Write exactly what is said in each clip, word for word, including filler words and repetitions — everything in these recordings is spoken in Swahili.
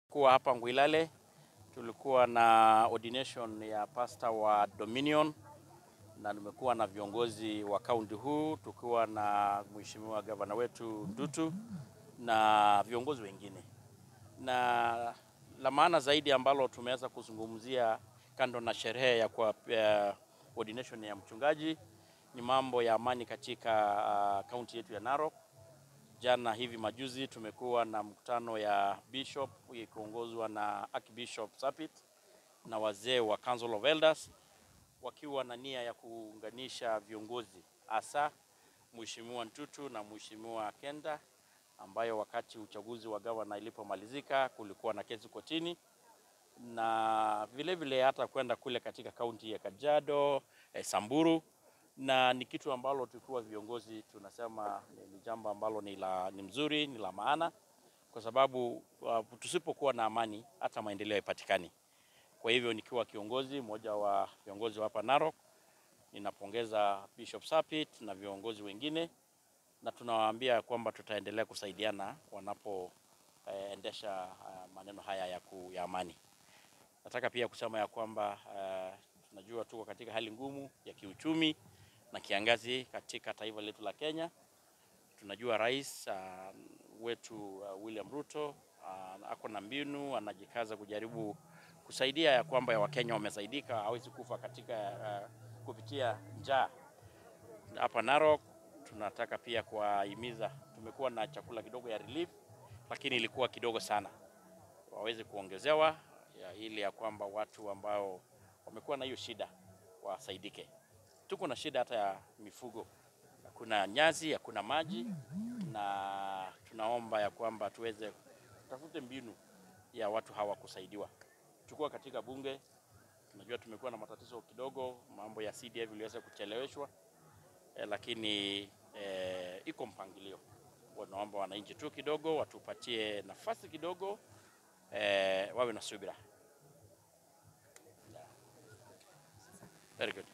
Kuwa hapa Ngwilale tulikuwa na ordination ya pastor wa Dominion na nimekuwa na viongozi wa kaunti huu, tukiwa na mheshimiwa gavana wetu Ntutu na viongozi wengine. Na la maana zaidi ambalo tumeweza kuzungumzia kando na sherehe ya kwa uh, ordination ya mchungaji ni mambo ya amani katika kaunti uh, yetu ya Narok. Jana hivi majuzi tumekuwa na mkutano ya bishop ikiongozwa na Archbishop Sapit na wazee wa Council of Elders wakiwa na nia ya kuunganisha viongozi, hasa mheshimiwa Ntutu na mheshimiwa Kenda, ambayo wakati uchaguzi wa gavana ilipomalizika kulikuwa na kesi kotini, na vile vile hata kwenda kule katika kaunti ya Kajiado, eh, Samburu. Na ni kitu ambalo tulikuwa viongozi tunasema ni jambo ambalo ni la ni mzuri, ni la maana, kwa sababu uh, tusipokuwa na amani hata maendeleo haipatikani. Kwa hivyo nikiwa kiongozi mmoja wa viongozi hapa Narok, ninapongeza Bishop Sapit na viongozi wengine, na tunawaambia kwamba tutaendelea kusaidiana wanapoendesha eh, uh, maneno haya ya, ku, ya amani. Nataka pia kusema ya kwamba uh, tunajua tuko katika hali ngumu ya kiuchumi na kiangazi katika taifa letu la Kenya. Tunajua rais uh, wetu uh, William Ruto uh, ako na mbinu, anajikaza kujaribu kusaidia ya kwamba ya Wakenya wamesaidika, hawezi kufa katika uh, kupitia njaa. Hapa Narok tunataka pia kuwahimiza, tumekuwa na chakula kidogo ya relief, lakini ilikuwa kidogo sana, waweze kuongezewa ya ili ya kwamba watu ambao wamekuwa na hiyo shida wasaidike. Tuko na shida hata ya mifugo, kuna nyasi, kuna maji, na tunaomba ya kwamba tuweze kutafute mbinu ya watu hawa kusaidiwa. Tukua katika bunge, tunajua tumekuwa na matatizo kidogo, mambo ya C D F iliweza kucheleweshwa, eh, lakini eh, iko mpangilio. Wanaomba wananchi tu kidogo watupatie nafasi kidogo, eh, wawe na subira. Very good.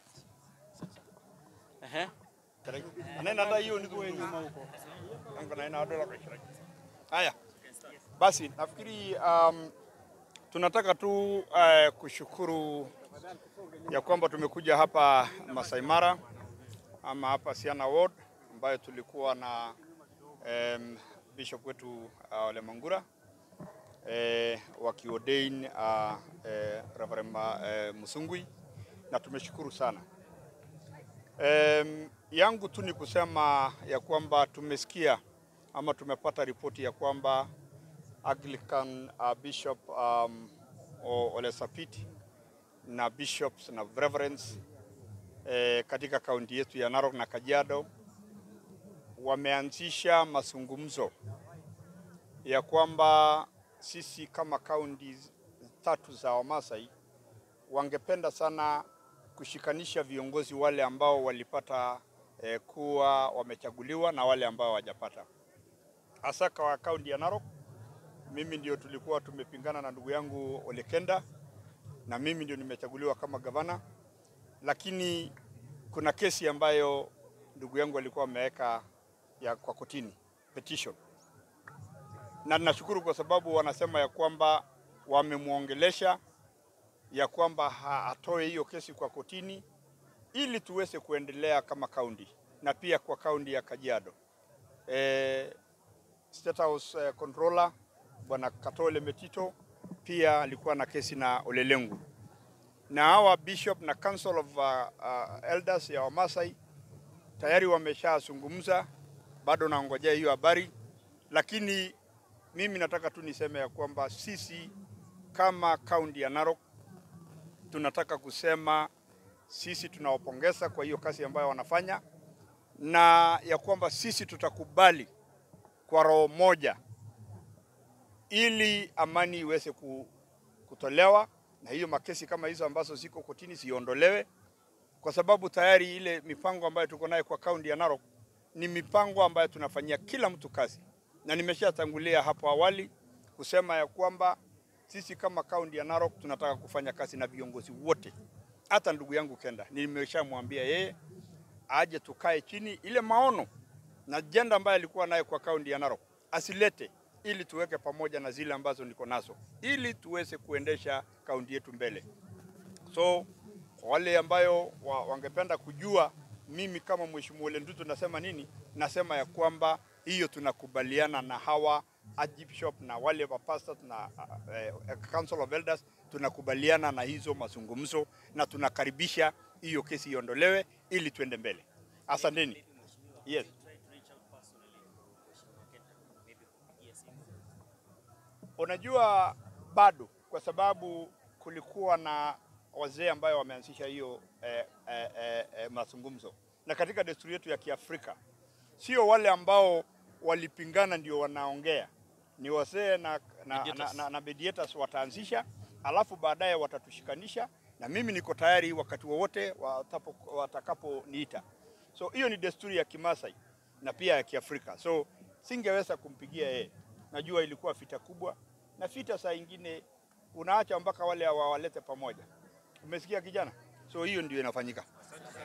Eh. Anaenda hiyo ni kwa nyuma huko. Anga naenda dola kwa shirika. Haya. Basi nafikiri um, tunataka tu uh, kushukuru ya kwamba tumekuja hapa Masai Mara ama hapa Siana Ward, ambayo tulikuwa na um, bishop wetu uh, Ole Mangura eh, wakiodain uh, eh, Reverend uh, Musungui, na tumeshukuru sana. Um, yangu tu ni kusema ya kwamba tumesikia ama tumepata ripoti ya kwamba Anglican uh, Bishop um, Ole Sapit na bishops na reverends eh, katika kaunti yetu ya Narok na Kajiado wameanzisha mazungumzo ya kwamba sisi kama kaunti tatu za Wamasai wangependa sana kushikanisha viongozi wale ambao walipata eh, kuwa wamechaguliwa na wale ambao hawajapata. Hasa kwa kaunti ya Narok, mimi ndio tulikuwa tumepingana na ndugu yangu Ole Kenda, na mimi ndio nimechaguliwa kama gavana, lakini kuna kesi ambayo ndugu yangu alikuwa ameweka ya kwa kotini, petition. Na ninashukuru kwa sababu wanasema ya kwamba wamemuongelesha ya kwamba atoe hiyo kesi kwa kotini ili tuweze kuendelea kama kaunti, na pia kwa kaunti ya Kajiado. Eh, State House uh, Controller Bwana Katole Metito pia alikuwa na kesi na Olelengu. Na hawa bishop na Council of uh, uh, Elders ya Wamasai tayari wameshazungumza, bado naongojea hiyo habari, lakini mimi nataka tu niseme ya kwamba sisi kama kaunti ya Narok tunataka kusema sisi tunawapongeza kwa hiyo kazi ambayo wanafanya, na ya kwamba sisi tutakubali kwa roho moja ili amani iweze kutolewa, na hiyo makesi kama hizo ambazo ziko kotini ziondolewe, kwa sababu tayari ile mipango ambayo tuko nayo kwa kaunti ya Narok ni mipango ambayo tunafanyia kila mtu kazi. Na nimeshatangulia hapo awali kusema ya kwamba sisi kama kaunti ya Narok tunataka kufanya kazi na viongozi wote. Hata ndugu yangu Kenda nimeshamwambia yeye aje tukae chini, ile maono na agenda ambayo alikuwa nayo kwa kaunti ya Narok asilete, ili tuweke pamoja na zile ambazo niko nazo ili tuweze kuendesha kaunti yetu mbele. So kwa wale ambayo wa, wangependa kujua mimi kama Mheshimiwa Ntutu nasema nini, nasema ya kwamba hiyo tunakubaliana na hawa Archbishop na wale wa pastors na uh, uh, Council of Elders, tunakubaliana na hizo mazungumzo na tunakaribisha hiyo kesi iondolewe ili tuende mbele. Asanteni. Yes. Unajua bado kwa sababu kulikuwa na wazee ambayo wameanzisha hiyo eh, eh, eh, mazungumzo, na katika desturi yetu ya Kiafrika sio wale ambao walipingana ndio wanaongea, ni wazee na na, na, na, na mediators wataanzisha, alafu baadaye watatushikanisha, na mimi niko tayari wakati wowote watakaponiita. So hiyo ni desturi ya Kimasai na pia ya Kiafrika. So singeweza kumpigia yeye. Najua ilikuwa vita kubwa, na vita saa nyingine unaacha mpaka wale hawalete pamoja. Umesikia kijana? So hiyo ndio inafanyika.